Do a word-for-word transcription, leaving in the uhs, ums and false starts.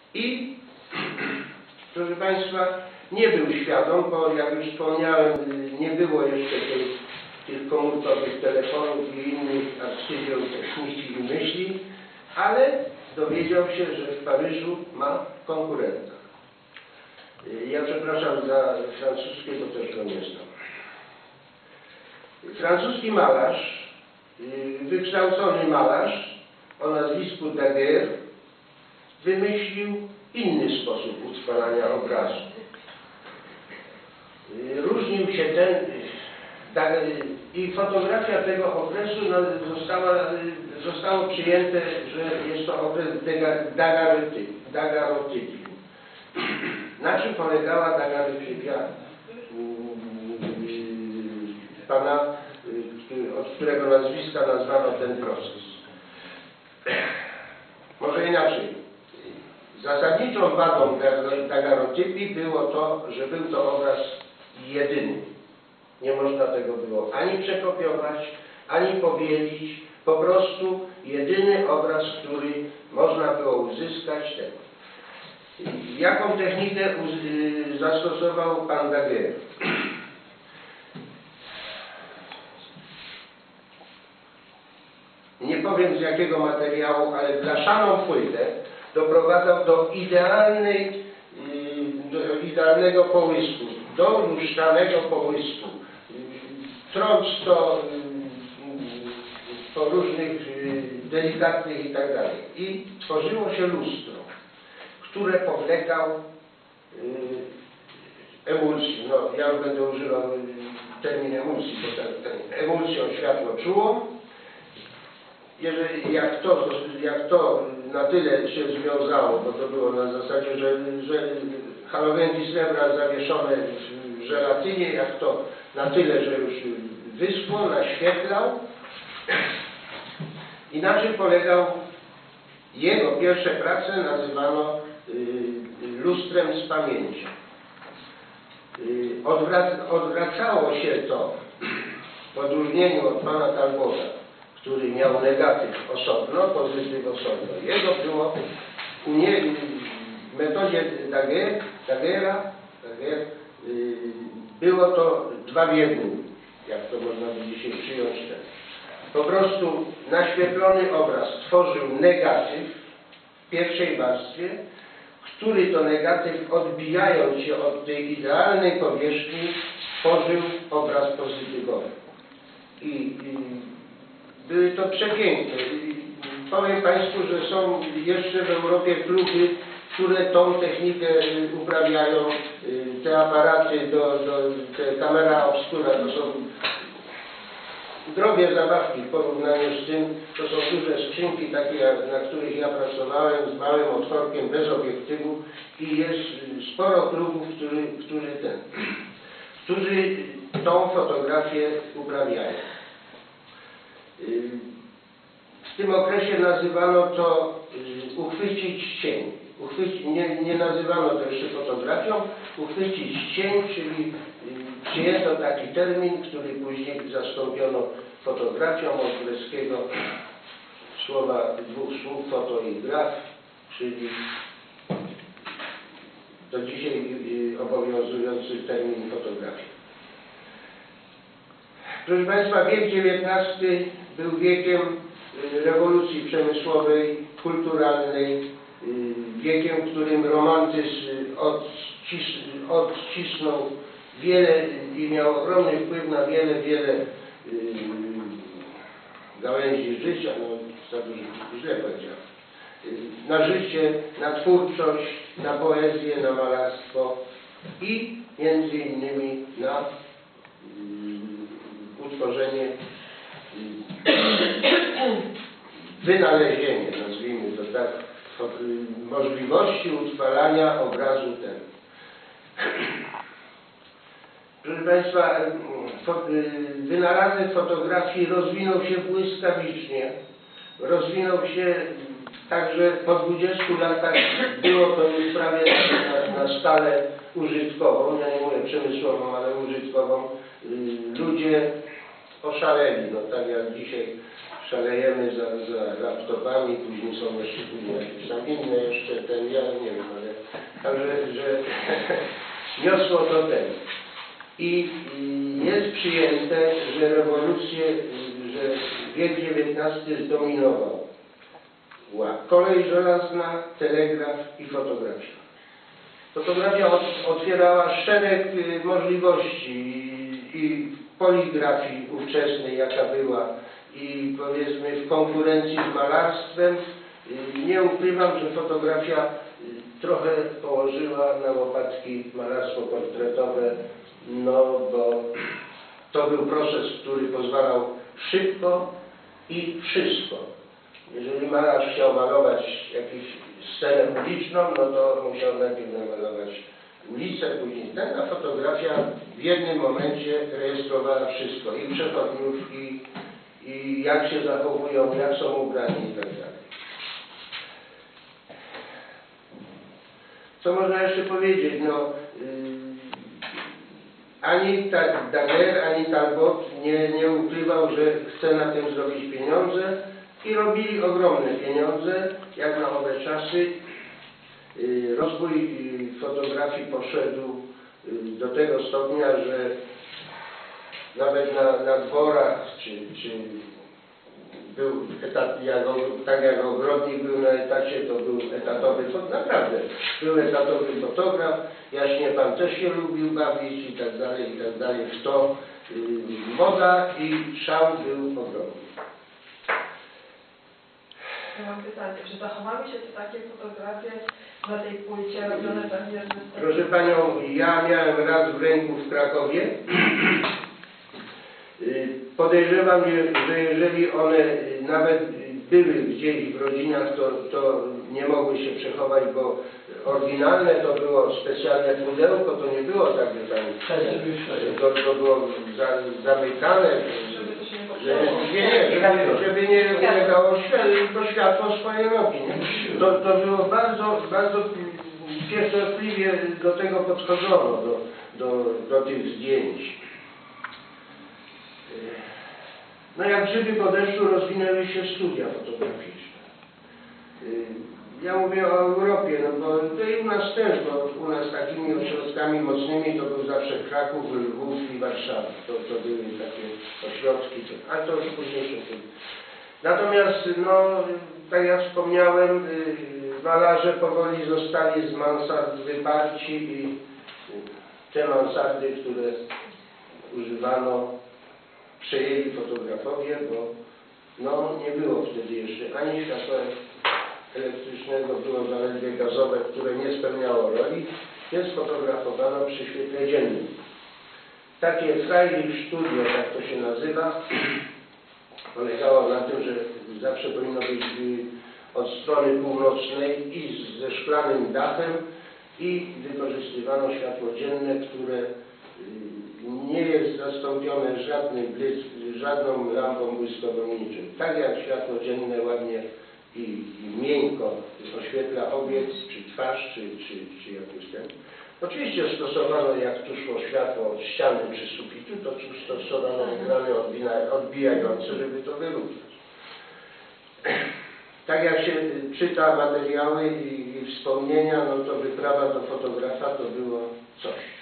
I proszę Państwa, nie był świadom, bo jak już wspomniałem, nie było jeszcze tej, tych komórkowych telefonów i innych arcydzieł techniki i myśli, ale dowiedział się, że w Paryżu ma konkurenta. Ja przepraszam za francuskiego, też go nie znam. Francuski malarz, wykształcony malarz o nazwisku Daguerre wymyślił inny sposób utrwalania obrazu. Różnił się ten i fotografia tego okresu została, zostało przyjęte, że jest to okres daguerreotypii. Na czym polegała daguerreotypia pana, od którego nazwiska nazwano ten proces? Może inaczej. Zasadniczą wadą daguerreotypii było to, że był to obraz jedyny. Nie można tego było ani przekopiować, ani powielić. Po prostu jedyny obraz, który można było uzyskać. Ten. Jaką technikę zastosował pan Daguerre? Nie powiem z jakiego materiału, ale blaszaną płytę doprowadzał do po do idealnego połysku, do lustrzanego połysku, trąc to po różnych delikatnych i tak dalej. I tworzyło się lustro, które powlekał emulsji. No, ja już będę używał termin emulsji, bo ten, emulsją światło czuło. Jeżeli, jak, to, jak to na tyle się związało, bo to było na zasadzie, że, że halogenki srebra zawieszone w żelatynie, jak to na tyle, że już wyschło, naświetlał. Inaczej polegał, jego pierwsze prace nazywano y, lustrem z pamięci. Y, odwrac, odwracało się to w odróżnieniu od pana Talbota, który miał negatyw osobno, pozytyw osobno. Jego było w metodzie Daguerre, Daguerre'a, Daguerre, yy, było to dwa w jednym, jak to można by dzisiaj przyjąć. Ten. Po prostu naświetlony obraz tworzył negatyw w pierwszej warstwie, który to negatyw, odbijając się od tej idealnej powierzchni, tworzył obraz pozytywowy. I, i były to przepiękne. Powiem Państwu, że są jeszcze w Europie kluby, które tą technikę uprawiają. Te aparaty, do, do, te kamera obscura, to są drogie zabawki w porównaniu z tym. To są duże skrzynki, takie, na których ja pracowałem, z małym otworkiem, bez obiektywu i jest sporo klubów, który, który ten, którzy tą fotografię uprawiają. W tym okresie nazywano to uchwycić cień. Uchwycić, nie, nie nazywano to jeszcze fotografią, uchwycić cień, czyli przyjęto taki termin, który później zastąpiono fotografią od greckiego słowa, dwóch słów, foto i graf, czyli do dzisiaj obowiązujący termin fotografii. Proszę Państwa, wiek dziewiętnasty był wiekiem rewolucji przemysłowej, kulturalnej, wiekiem, w którym romantyzm odcis, odcisnął wiele i miał ogromny wpływ na wiele, wiele gałęzi życia, no za dużo, źle powiedziałem, na życie, na twórczość, na poezję, na malarstwo i między innymi na utworzenie, wynalezienie, nazwijmy to tak, możliwości utrwalania obrazu ten. Proszę Państwa, wynalazek fotografii rozwinął się błyskawicznie. Rozwinął się tak, że po dwudziestu latach było to już prawie na, na skalę użytkową, ja nie mówię przemysłową, ale użytkową. Ludzie oszaleli, no tak jak dzisiaj szalejemy za, za laptopami, później są jeszcze później jakieś tam inne jeszcze, ten, ja nie wiem, Także, że niosło to ten. I jest przyjęte, że rewolucję, że wiek dziewiętnasty zdominował kolej żelazna, telegraf i fotografia. Fotografia otwierała szereg możliwości i w poligrafii ówczesnej, jaka była, i powiedzmy w konkurencji z malarstwem. Nie ukrywam, że fotografia trochę położyła na łopatki malarstwo portretowe, no bo to był proces, który pozwalał szybko i wszystko. Jeżeli malarz chciał malować jakąś scenę uliczną, no to musiał najpierw namalować ulicę, później ten, a fotografia w jednym momencie rejestrowała wszystko, i przechodniów, i, i jak się zachowują, jak są ubrani i tak dalej. Co można jeszcze powiedzieć? No, yy, ani Daguerre, ani Talbot nie, nie ukrywał, że chce na tym zrobić pieniądze, i robili ogromne pieniądze, jak na owe czasy. Yy, rozwój yy, fotografii poszedł yy, do tego stopnia, że nawet na, na dworach, czy, czy był etat, jak, tak jak ogrodnik był na etacie, to był etatowy, naprawdę, był etatowy fotograf. Jaśnie Pan też się lubił bawić i tak dalej, i tak dalej. W to yy, moda i szał był ogromny. Ja mam pytanie, czy zachowały się te takie fotografie na tej płycie robione pewnie z... Proszę Panią, ja miałem raz w ręku w Krakowie. Podejrzewam, że jeżeli one nawet były gdzieś w rodzinach, to, to nie mogły się przechować, bo oryginalne to było specjalne pudełko, to nie było tak, że tam to, to było za, zamykane, Żeby to się nie że, popsuło. nie, nie, żeby, żeby nie ulegało to światło swoje nogi. Nie? To, to było bardzo, bardzo pieczochliwie do tego podchodzono, do, do, do tych zdjęć. No jak grzyby po deszczu rozwinęły się studia fotograficzne. Ja mówię o Europie, no bo to i u nas też, bo u nas takimi ośrodkami mocnymi to był zawsze Kraków, Lwów i Warszawa. To, to były takie ośrodki, ale to już późniejsze. Natomiast, no, tak jak wspomniałem, malarze powoli zostali z mansard wyparci i te mansardy, które używano, przejęli fotografowie, bo no, nie było wtedy jeszcze ani światła elektrycznego, było zaledwie gazowe, które nie spełniało roli, więc fotografowano przy świetle dziennym. Takie Freilicht Studio, jak to się nazywa, polegało na tym, że zawsze powinno być od strony północnej i ze szklanym dachem, i wykorzystywano światło dzienne, które nie jest zastąpione żadnym błysk, żadną lampą błyskową, niczym. Tak jak światło dzienne ładnie i, i miękko oświetla obiekt, czy twarz, czy, czy, czy jakiś ten. Oczywiście stosowano, jak tu szło światło od ściany czy sufitu, to stosowano ekrany odbijające, żeby to wyrównać. Tak jak się czyta materiały i, i wspomnienia, no to wyprawa do fotografa to było coś.